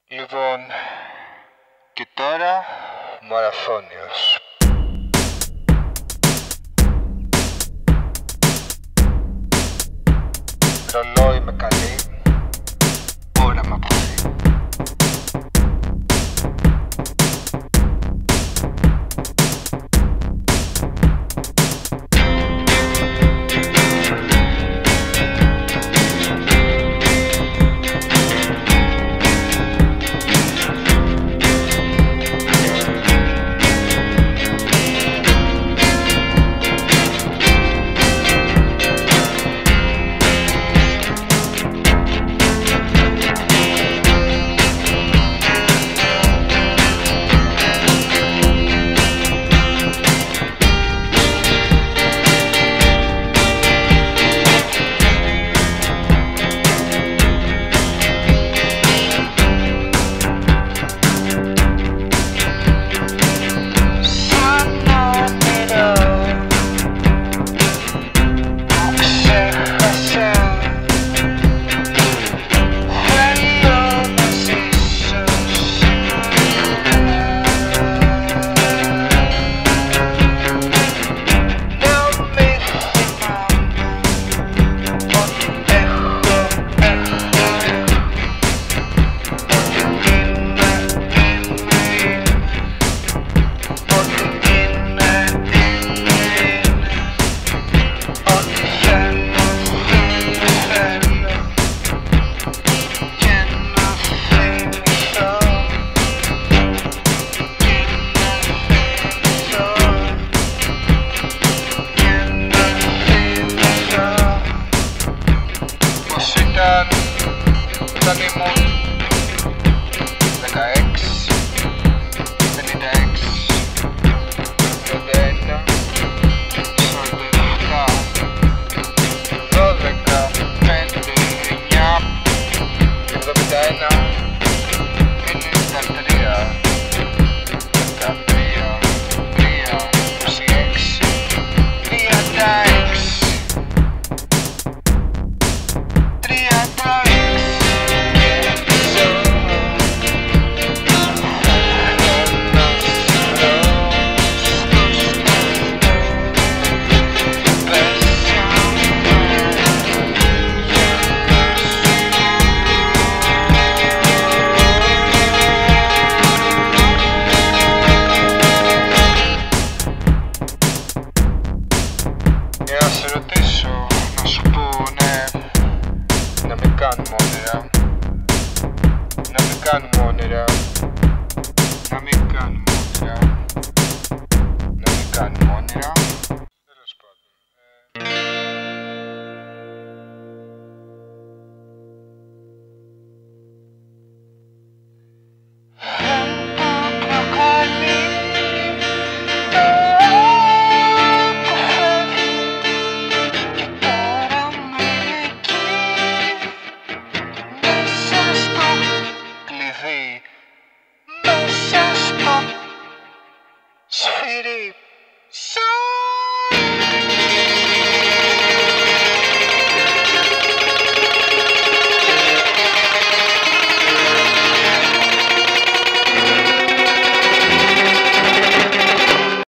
Λοιπόν, και τώρα μαραθώνιος. Ρολόι με καλή, ώρα με αποφύγει. Όταν ήμουν 16, 56, 31, 47, 12, 5, 9, 71, 93, 13, 26, 36. Για να σε ρωτήσω, να σου πω ναι, να μην κάνουμε όνειρα, να μην κάνουμε όνειρα, να μην κάνουμε όνειρα, να μην κάνουμε όνειρα.